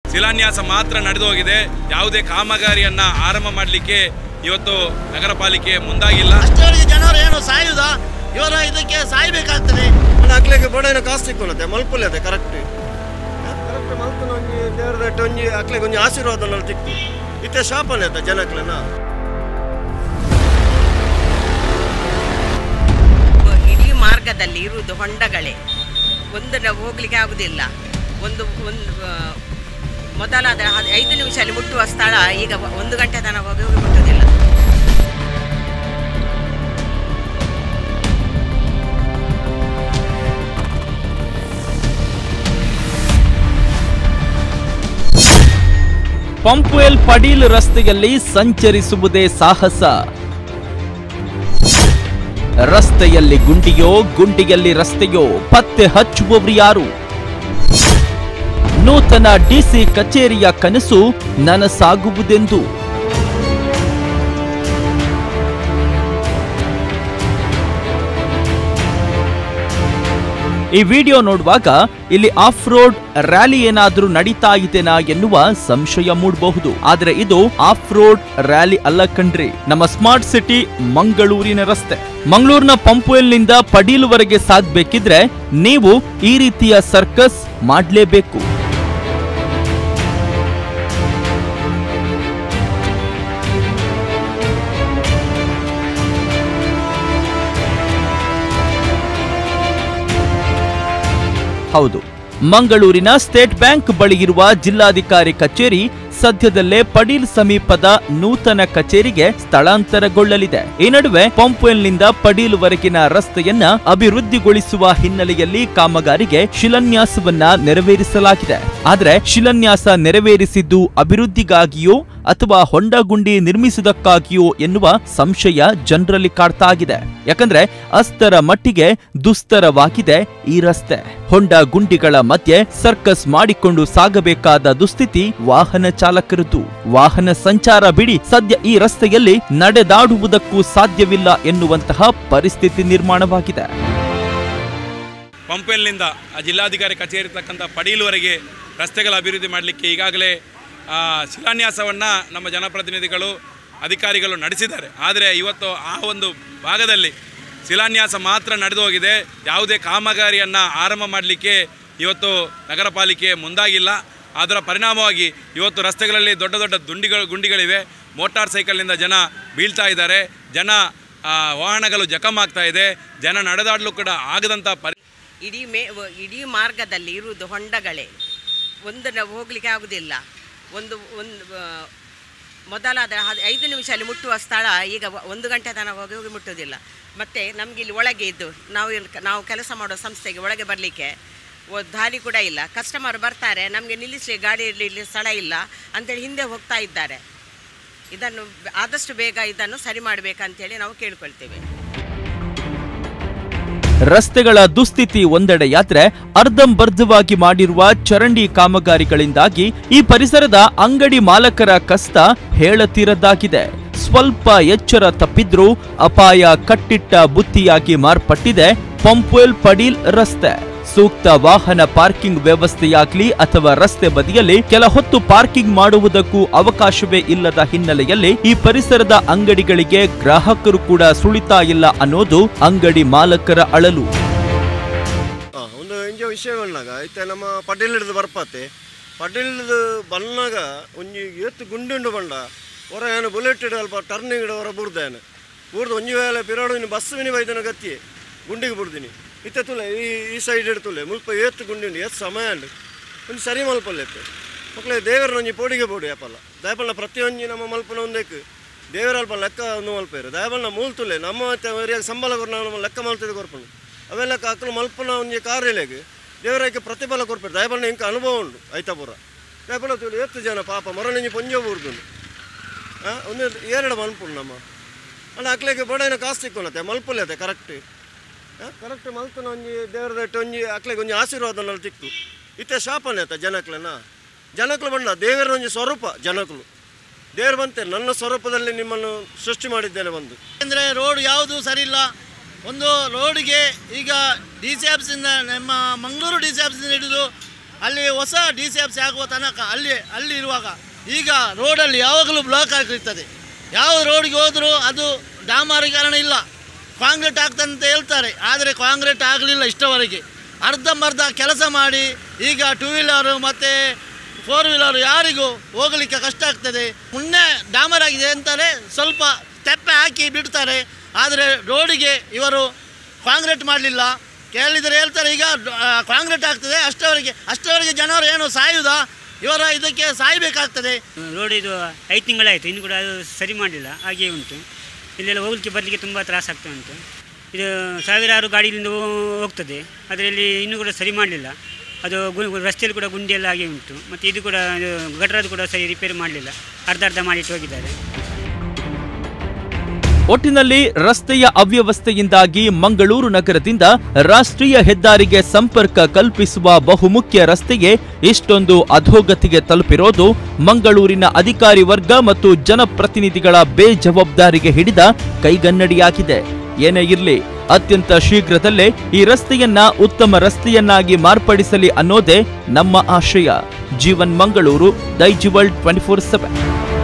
ಶಿಲಾನ್ಯಾಸ ಮಾತ್ರ ನಡೆದು ಹೋಗಿದೆ. ಯಾವುದೇ ಕಾಮಗಾರಿಯನ್ನ ಆರಂಭ ಮಾಡಲಿಕ್ಕೆ ಇವತ್ತು ನಗರ ಪಾಲಿಕೆ ಮುಂದಾಗಿಲ್ಲ. ಜನರು ಏನು ಸಾಯುವುದ ಇವರ ಇದಕ್ಕೆ ಸಾಯ್ಬೇಕಾಗ್ತದೆ. ಅಕ್ಲೆಗೆ ಬಡೇನ ಕಾಸು ಸಿಕ್ಕೊಳತ್ತೆ ಮಲ್ಪುಲೆ ಅದೇ ಕರೆಕ್ಟ್ ಕರೆಕ್ಟ್ ಮಲ್ಪನ ಒಂಜಿ ದೇವರದಟ್ಟು ಒಂಜಿ ಅಕ್ಲೆಗೆ ಒಂಜಿ ಆಶೀರ್ವಾದ ತಿಕ್ಕು ಇತ್ತೆ ಶಾಪನೆ ಆಯ್ತಾ ಜನಕ್ಲೆನ. ಇಡೀ ಮಾರ್ಗದಲ್ಲಿ ಇರುವುದು ಹೊಂಡಗಳೇ, ಒಂದು ಹೋಗ್ಲಿಕ್ಕೆ ಆಗುದಿಲ್ಲ. ಒಂದು ಮೊದಲಾದ 5 ನಿಮಿಷದಲ್ಲಿ ಮುಟ್ಟುವ ಸ್ಥಳ ಈಗ 1 ಗಂಟೆ ತನಕ ಹೋಗಿ ಮುಟ್ಟುವುದಿಲ್ಲ. ಪಂಪ್ವೆಲ್ ಪಡೀಲ್ ರಸ್ತೆಯಲ್ಲಿ ಸಂಚರಿಸುವುದೇ ಸಾಹಸ. ರಸ್ತೆಯಲ್ಲಿ ಗುಂಡಿಯೋ ಗುಂಡಿಯಲ್ಲಿ ರಸ್ತೆಯೋ ಪತ್ತೆ ಹಚ್ಚುವವರು ಯಾರು? ನೂತನ ಡಿಸಿ ಕಚೇರಿಯ ಕನಸು ನನಸಾಗುವುದೆಂದು ಈ ವಿಡಿಯೋ ನೋಡುವಾಗ ಇಲ್ಲಿ ಆಫ್ ರೋಡ್ ರ್ಯಾಲಿ ಏನಾದ್ರೂ ನಡೀತಾ ಇದೆನಾ ಎನ್ನುವ ಸಂಶಯ ಮೂಡಬಹುದು. ಆದ್ರೆ ಇದು ಆಫ್ ರೋಡ್ ರ್ಯಾಲಿ ಅಲ್ಲ ಕಣ್ರಿ. ನಮ್ಮ ಸ್ಮಾರ್ಟ್ ಸಿಟಿ ಮಂಗಳೂರಿನ ರಸ್ತೆ. ಮಂಗಳೂರಿನ ಪಂಪ್ವೆಲ್ನಿಂದ ಪಡೀಲ್ವರೆಗೆ ಸಾಗಬೇಕಿದ್ರೆ ನೀವು ಈ ರೀತಿಯ ಸರ್ಕಸ್ ಮಾಡಲೇಬೇಕು. ಹೌದು, ಮಂಗಳೂರಿನ ಸ್ಟೇಟ್ ಬ್ಯಾಂಕ್ ಬಳಿ ಇರುವ ಜಿಲ್ಲಾಧಿಕಾರಿ ಕಚೇರಿ ಸದ್ಯದಲ್ಲೇ ಪಡೀಲ್ ಸಮೀಪದ ನೂತನ ಕಚೇರಿಗೆ ಸ್ಥಳಾಂತರಗೊಳ್ಳಲಿದೆ. ಈ ನಡುವೆ ಪಂಪ್ವೆಲ್ನಿಂದ ಪಡೀಲ್ವರೆಗಿನ ರಸ್ತೆಯನ್ನ ಅಭಿವೃದ್ಧಿಗೊಳಿಸುವ ಹಿನ್ನೆಲೆಯಲ್ಲಿ ಕಾಮಗಾರಿಗೆ ಶಿಲಾನ್ಯಾಸವನ್ನ ನೆರವೇರಿಸಲಾಗಿದೆ. ಆದರೆ ಶಿಲಾನ್ಯಾಸ ನೆರವೇರಿಸಿದ್ದು ಅಭಿವೃದ್ಧಿಗಾಗಿಯೋ ಅಥವಾ ಹೊಂಡ ಗುಂಡಿ ನಿರ್ಮಿಸುವುದಕ್ಕಾಗಿಯೋ ಎನ್ನುವ ಸಂಶಯ ಜನರಲ್ಲಿ ಕಾಡ್ತಾ ಇದೆ. ಯಾಕಂದ್ರೆ ಅಷ್ಟರ ಮಟ್ಟಿಗೆ ದುಸ್ತರವಾಗಿದೆ ಈ ರಸ್ತೆ. ಹೊಂಡ ಗುಂಡಿಗಳ ಮಧ್ಯೆ ಸರ್ಕಸ್ ಮಾಡಿಕೊಂಡು ಸಾಗಬೇಕಾದ ದುಸ್ಥಿತಿ ವಾಹನ ಚಾಲಕರದ್ದು. ವಾಹನ ಸಂಚಾರ ಬಿಡಿ, ಸದ್ಯ ಈ ರಸ್ತೆಯಲ್ಲಿ ನಡೆದಾಡುವುದಕ್ಕೂ ಸಾಧ್ಯವಿಲ್ಲ ಎನ್ನುವಂತಹ ಪರಿಸ್ಥಿತಿ ನಿರ್ಮಾಣವಾಗಿದೆ. ಪಂಪ್ವೆಲ್ನಿಂದ ಜಿಲ್ಲಾಧಿಕಾರಿ ಕಚೇರಿ ಇರತಕ್ಕಂಥ ಪಡೀಲ್ವರೆಗೆ ರಸ್ತೆಗಳ ಅಭಿವೃದ್ಧಿ ಮಾಡಲಿಕ್ಕೆ ಈಗಾಗಲೇ ಶಿಲಾನ್ಯಾಸವನ್ನು ನಮ್ಮ ಜನಪ್ರತಿನಿಧಿಗಳು ಅಧಿಕಾರಿಗಳು ನಡೆಸಿದ್ದಾರೆ. ಆದರೆ ಇವತ್ತು ಆ ಒಂದು ಭಾಗದಲ್ಲಿ ಶಿಲಾನ್ಯಾಸ ಮಾತ್ರ ನಡೆದು ಹೋಗಿದೆ. ಯಾವುದೇ ಕಾಮಗಾರಿಯನ್ನು ಆರಂಭ ಮಾಡಲಿಕ್ಕೆ ಇವತ್ತು ನಗರ ಪಾಲಿಕೆ ಮುಂದಾಗಿಲ್ಲ. ಅದರ ಪರಿಣಾಮವಾಗಿ ಇವತ್ತು ರಸ್ತೆಗಳಲ್ಲಿ ದೊಡ್ಡ ದೊಡ್ಡ ಗುಂಡಿಗಳಿವೆ. ಮೋಟಾರ್ ಸೈಕಲ್ನಿಂದ ಜನ ಬೀಳ್ತಾ ಇದ್ದಾರೆ. ವಾಹನಗಳು ಜಖಮಾಗ್ತಾ ಇದೆ. ಜನ ನಡೆದಾಡಲು ಕೂಡ ಆಗದಂಥ ಇಡೀ ಮಾರ್ಗದಲ್ಲಿ ಇರುವುದು ಹೊಂಡಗಳೇ, ಒಂದು ಹೋಗ್ಲಿಕ್ಕೆ ಆಗುದಿಲ್ಲ. ಒಂದು ಮೊದಲಾದ 5 ನಿಮಿಷದಲ್ಲಿ ಮುಟ್ಟುವ ಸ್ಥಳ ಈಗ 1 ಗಂಟೆ ತನಕ ಹೋಗಿ ಮುಟ್ಟುವುದಿಲ್ಲ. ಮತ್ತು ನಮಗೆ ಇಲ್ಲಿ ಒಳಗೆ ಇದ್ದು ನಾವು ಕೆಲಸ ಮಾಡೋ ಸಂಸ್ಥೆಗೆ ಒಳಗೆ ಬರಲಿಕ್ಕೆ ದಾರಿ ಕೂಡ ಇಲ್ಲ. ಕಸ್ಟಮರ್ ಬರ್ತಾರೆ, ನಮಗೆ ನಿಲ್ಲಿಸಿ ಗಾಡಿ ಇರಲಿ ಸ್ಥಳ ಇಲ್ಲ ಅಂತೇಳಿ ಹಿಂದೆ ಹೋಗ್ತಾ ಇದ್ದಾರೆ. ಇದನ್ನು ಆದಷ್ಟು ಬೇಗ ಇದನ್ನು ಸರಿ ಮಾಡಬೇಕಂತೇಳಿ ನಾವು ಕೇಳ್ಕೊಳ್ತೇವೆ. ರಸ್ತೆಗಳ ದುಸ್ಥಿತಿ ಒಂದೆಡೆಯಾದ್ರೆ ಅರ್ಧಂಬರ್ಧವಾಗಿ ಮಾಡಿರುವ ಚರಂಡಿ ಕಾಮಗಾರಿಗಳಿಂದಾಗಿ ಈ ಪರಿಸರದ ಅಂಗಡಿ ಮಾಲಕರ ಕಷ್ಟ ಹೇಳತೀರದ್ದಾಗಿದೆ. ಸ್ವಲ್ಪ ಎಚ್ಚರ ತಪ್ಪಿದ್ರೂ ಅಪಾಯ ಕಟ್ಟಿಟ್ಟ ಬುತ್ತಿಯಾಗಿ ಮಾರ್ಪಟ್ಟಿದೆ ಪಂಪ್ವೆಲ್ ಪಡೀಲ್ ರಸ್ತೆ. ಸೂಕ್ತ ವಾಹನ ಪಾರ್ಕಿಂಗ್ ವ್ಯವಸ್ಥೆಯಾಗ್ಲಿ ಅಥವಾ ರಸ್ತೆ ಬದಿಯಲ್ಲಿ ಕೆಲ ಹೊತ್ತು ಪಾರ್ಕಿಂಗ್ ಮಾಡುವುದಕ್ಕೂ ಅವಕಾಶವೇ ಇಲ್ಲದ ಹಿನ್ನೆಲೆಯಲ್ಲಿ ಈ ಪರಿಸರದ ಅಂಗಡಿಗಳಿಗೆ ಗ್ರಾಹಕರು ಕೂಡ ಸುಳಿತಾ ಇಲ್ಲ ಅನ್ನೋದು ಅಂಗಡಿ ಮಾಲಕರ ಅಳಲು. ಒಂದು ಇಂಜ ವಿಷಯವನ್ನಾಗ ಐತೆ ನಮ್ಮ ಪಡೀಲ್ ಹಿಡಿದು ಬರ್ಪತ್ತೆ. ಪಡೀಲ್ ಬಂದಾಗ ಒಂಜಿ ಎತ್ತು ಗುಂಡುಂಡು ಬಂಡ ಹೊರ ಏನು ಬುಲೆಟ್ ಅಲ್ಪ ಟರ್ನಿಂಗ್ ಹೊರ ಬುಡ್ದೇನು ಬುಡ್ದು ಒಂಜಿ ವೇಳೆ ಪಿರಾಡು ಬಸ್ ವಿನಿ ಬೈದನ ಗತಿ ಗುಂಡಿಗೆ ಬುಡ್ದಿನಿ ಇತ್ತೆ ತುಲೆ ಈ ಸೈಡ್ ಇಡ್ತುಲೆ ಮುಲ್ಪ ಏತ್ತು ಗುಂಡಿ ಎಷ್ಟು ಸಮಯ ಅಂಡು ಒಂದು ಸರಿ ಮಲ್ಪಲ್ಲ ಎತ್ತು ಮಕ್ಕಳೇ ದೇವರ ಒಂಜಿ ಪೋಡಿಗೆ ಬೋಡು ಯಾಪಲ್ಲ ದಯಪಲ್ಲ ಪ್ರತಿಯೊಂಜಿ ನಮ್ಮ ಮಲ್ಪನ ಒಂದಕ್ಕೆ ದೇವರ ಅಲ್ಪ ಲೆಕ್ಕ ಒಂದು ಮಲ್ಪೇರು ದಯಪಲ್ಲ ಮೂಲ್ತುಲೆ ನಮ್ಮ ಏರಿಯಾಗ ಸಂಬಳ ಕೊರ ನಮ್ಮ ಲೆಕ್ಕ ಮಲ್ತಿದ್ದು ಕೊರ್ಪುಂಡು ಅವೆಲ್ಲ ಅಕ್ಕಲು ಮಲ್ಪನ ಒಂಜಿ ಕಾರ್ಯಲೆಗೆ ದೇವರಕ್ಕೆ ಪ್ರತಿಫಲ ಕೊರ್ಪೇರು ದಯಪಲ್ಲ ಇಂಕ ಅನುಭವ ಉಂಡು ಐತಾಪುರ ದಯಪಲ್ಲ ತುಲೆ ಎತ್ತು ಜನ ಪಾಪ ಮರಣಿಂಜಿ ಪೊಂಜ ಬೂರ್ದುಂಡು ಒಂದು 2 ಮಲ್ಪುಂಡು ನಮ್ಮ ಅಲ್ಲ ಅಕ್ಲೆಗೆ ಬಡೇನ ಕಾಸು ಸಿಕ್ಕೊಳತ್ತೆ ಮಲ್ಪುಲೆ ಅದೇ ಕರೆಕ್ಟ್ ಕರೆಕ್ಟ್ ಮಲ್ತನ ಒಂಜಿ ದೇವರದಟ್ಟು ಒಂಜಿ ಅಕ್ಲೆಗೆ ಒಂಜಿ ಆಶೀರ್ವಾದ ತಿಕ್ಕು ಇತ್ತೆ ಶಾಪನೆ ಆಯ್ತಾ ಜನಕ್ಲು ಬಂಡ ದೇವರ ಒಂಜಿ ಸ್ವರೂಪ ಜನಕ್ಲು ದೇವರು ಬಂತೆ ನನ್ನ ಸ್ವರೂಪದಲ್ಲಿ ನಿಮ್ಮನ್ನು ಸೃಷ್ಟಿ ಮಾಡಿದ್ದೇನೆ ಬಂದು. ಅಂದರೆ ರೋಡ್ ಯಾವುದು ಸರಿ ಇಲ್ಲ. ಒಂದು ರೋಡಿಗೆ ಈಗ ಡಿ ಸಿ ಆಫೀಸಿಂದ ನಮ್ಮ ಮಂಗಳೂರು ಡಿ ಸಿ ಆಫೀಸಿಂದ ಹಿಡಿದು ಅಲ್ಲಿ ಹೊಸ DCFC ಆಗುವ ತನಕ ಅಲ್ಲಿ ಇರುವಾಗ ಈಗ ರೋಡಲ್ಲಿ ಯಾವಾಗಲೂ ಬ್ಲಾಕ್ ಆಗಿರ್ತದೆ. ಯಾವ ರೋಡ್ಗೆ ಹೋದರೂ ಅದು ಡಾಮರೀಕರಣ ಇಲ್ಲ, ಕಾಂಕ್ರೀಟ್ ಆಗ್ತಂತ ಹೇಳ್ತಾರೆ. ಆದರೆ ಕಾಂಕ್ರೀಟ್ ಆಗಲಿಲ್ಲ ಇಷ್ಟವರೆಗೆ. ಅರ್ಧಂಬರ್ಧ ಕೆಲಸ ಮಾಡಿ ಈಗ 2 ವೀಲರು ಮತ್ತು 4 ವೀಲರು ಯಾರಿಗೂ ಹೋಗಲಿಕ್ಕೆ ಕಷ್ಟ ಆಗ್ತದೆ. ಮುನ್ನೆ ಡಾಮರ್ ಆಗಿದೆ ಅಂತಾರೆ, ಸ್ವಲ್ಪ ತೆಪ್ಪೆ ಹಾಕಿ ಬಿಡ್ತಾರೆ. ಆದರೆ ರೋಡಿಗೆ ಇವರು ಕಾಂಕ್ರೀಟ್ ಮಾಡಲಿಲ್ಲ. ಕೇಳಿದರೆ ಹೇಳ್ತಾರೆ ಈಗ ಕಾಂಕ್ರೀಟ್ ಆಗ್ತದೆ, ಅಷ್ಟವರೆಗೆ ಜನರು ಏನು ಸಾಯುವುದಾ, ಇವರ ಇದಕ್ಕೆ ಸಾಯಬೇಕಾಗ್ತದೆ. ರೋಡ್ ಇದು 5 ತಿಂಗಳಾಯಿತು, ಇನ್ನು ಕೂಡ ಅದು ಸರಿ ಮಾಡಲಿಲ್ಲ, ಹಾಗೆಯೇ ಉಂಟು. ಇಲ್ಲೆಲ್ಲ ಹೋಗಲಿಕ್ಕೆ ಬರಲಿಕ್ಕೆ ತುಂಬ ತ್ರಾಸಾಗ್ತಾ ಉಂಟು. ಇದು ಸಾವಿರಾರು ಗಾಡಿಗಳಿಂದ ಹೋಗ್ತದೆ, ಅದರಲ್ಲಿ ಇನ್ನೂ ಕೂಡ ಸರಿ ಮಾಡಲಿಲ್ಲ. ಅದು ರಸ್ತೆಯಲ್ಲಿ ಕೂಡ ಗುಂಡಿಯೆಲ್ಲ ಹಾಗೆ ಉಂಟು. ಮತ್ತು ಇದು ಕೂಡ ಗಟರದ್ದು ಕೂಡ ಸರಿ ರಿಪೇರಿ ಮಾಡಲಿಲ್ಲ, ಅರ್ಧ ಮಾಡಿಟ್ಟು ಹೋಗಿದ್ದಾರೆ. ಒಟ್ಟಿನಲ್ಲಿ ರಸ್ತೆಯ ಅವ್ಯವಸ್ಥೆಯಿಂದಾಗಿ ಮಂಗಳೂರು ನಗರದಿಂದ ರಾಷ್ಟ್ರೀಯ ಹೆದ್ದಾರಿಗೆ ಸಂಪರ್ಕ ಕಲ್ಪಿಸುವ ಬಹುಮುಖ್ಯ ರಸ್ತೆಗೆ ಇಷ್ಟೊಂದು ಅಧೋಗತಿಗೆ ತಲುಪಿರೋದು ಮಂಗಳೂರಿನ ಅಧಿಕಾರಿ ವರ್ಗ ಮತ್ತು ಜನಪ್ರತಿನಿಧಿಗಳ ಬೇಜವಾಬ್ದಾರಿಗೆ ಹಿಡಿದ ಕೈಗನ್ನಡಿಯಾಗಿದೆ. ಏನೇ ಇರಲಿ, ಅತ್ಯಂತ ಶೀಘ್ರದಲ್ಲೇ ಈ ರಸ್ತೆಯನ್ನ ಉತ್ತಮ ರಸ್ತೆಯನ್ನಾಗಿ ಮಾರ್ಪಡಿಸಲಿ ಅನ್ನೋದೇ ನಮ್ಮ ಆಶಯ. ಜೀವನ್ ಮಂಗಳೂರು, ದೈಜಿ ವರ್ಲ್ಡ್ 24/7.